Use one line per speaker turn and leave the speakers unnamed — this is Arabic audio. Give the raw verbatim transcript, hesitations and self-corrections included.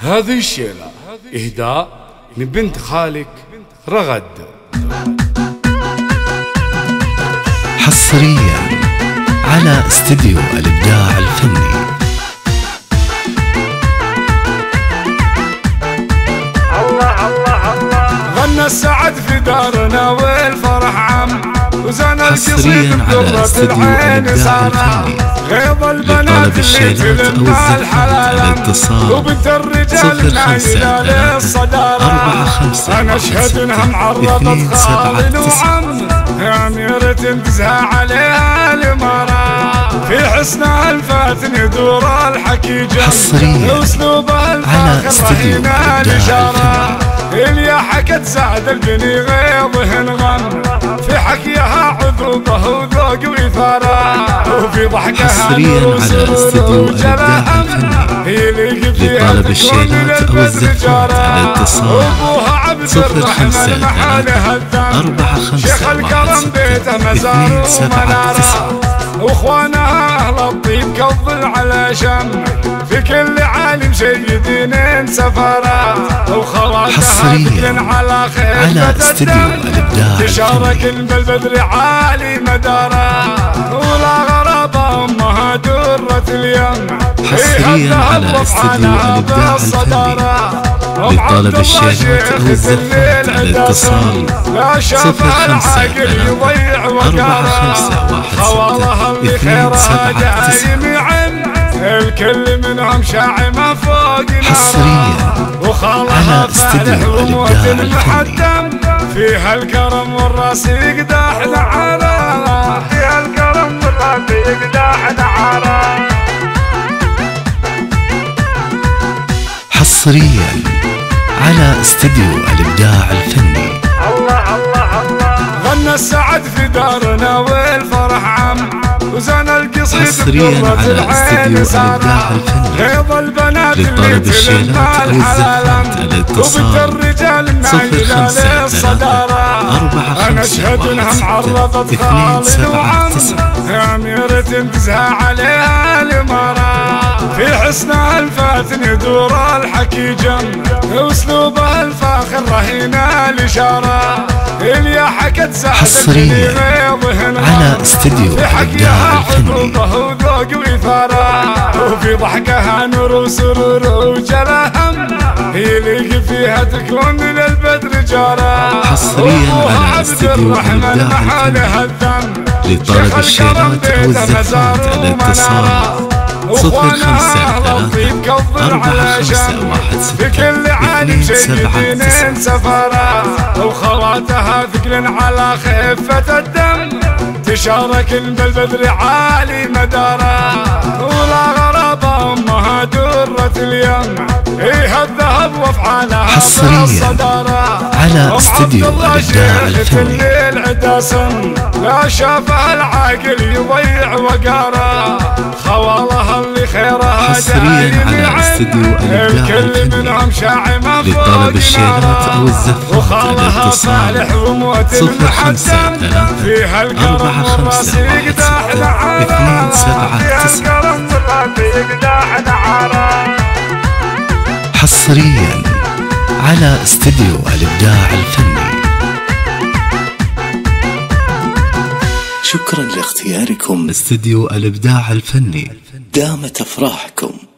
هذه الشيلة إهداء من بنت خالك رغد.
حصريا على استديو الإبداع الفني.
الله الله الله غنى السعد في دارنا والفرح عم، وزن القصيد بقرة العين سارة، غيظ البنات اللي تلمها الحلال، وبنت الرجال نايلة للصدارة. أنا أشهد إنها معرضت خالد وعم، يا أميرة تنتزها عليها الإمارة، في حسنها الفاتن يدور الحكي جم، وأسلوبها الفاخر رهينة الإشارة. إليا حكت سعد البني غيظه انغم، في حكيها عذوبه وذوق وإثارة، وفي ضحكها نور وسرور وجلاء، يليق فيها تكون للبدر على اتصال صفر خمسة ثلاثة شيخ الكرم بيته مزار ومنارة، واخوانها اهل الطيب كالظل على شم، في كل عالم سيدين سفرة، وخواتها بدل على خيفة الدم، تشارك بالبدر عالي مدارة، ولا غرابة امها درة اليم،
حصريا على استديو الإبداع الفني. لطلب الشيرات أو الزفات على اتصال صفر خمسة ثلاثة أربعة خمسة واحد ستة اثنين سبعة تسعة.
الكل منهم شاعمة فوق
حصريا على استديو الإبداع الفني.
فيها الكرم والراس يقداح نعارة، فيها الكرم والراس يقداح نعارة.
حصريا على استديو الإبداع الفني.
الله الله الله غنى السعد في دارنا والفرح عم، وزن القصيد بقرة العين سارة، غيظ البنات اللي تلمها الحلال، وبنت الرجال نايلة للصدارة. أنا أشهد إنها معرضت خالد وعم، يا أميرة تنتزها عليها الإمارة، في حسنها الفاتن يدور الحكي جم، وأسلوبها الفاخر رهينة الإشارة. إليا حكت سعد
حصريا على استديو الإبداع الفني.
وذوق وإثارة، وفي ضحكها نور وسرور وجلاهم، يليق فيها تكون للبدر جارة.
حصريا على استديو الإبداع الفني. لطلب الشيرات أو الزفات على اتصال صفر خمسة ثلاثة أربعة خمسة واحد ستة اثنين سبعة
سفرة، وخواتها ثقل على خفة الدم، تشارك بالبدر عالي مدارة، ولا غرابة امها درة اليم، ايه الذهب وافعالها
حصريا على استديو الإبداع الفني.
لا شافها العاقل يضيع وقاره، خوالها اللي خيرها
حصريا على استديو الإبداع الفني. لطلب الشيرات أو الزفات على اتصال صفر خمسة ثلاثة أربعة خمسة واحد ستة اثنين سبعة تسعة. حصريا على استديو الإبداع الفني. شكرا لاختياركم استديو الإبداع الفني. دامت أفراحكم.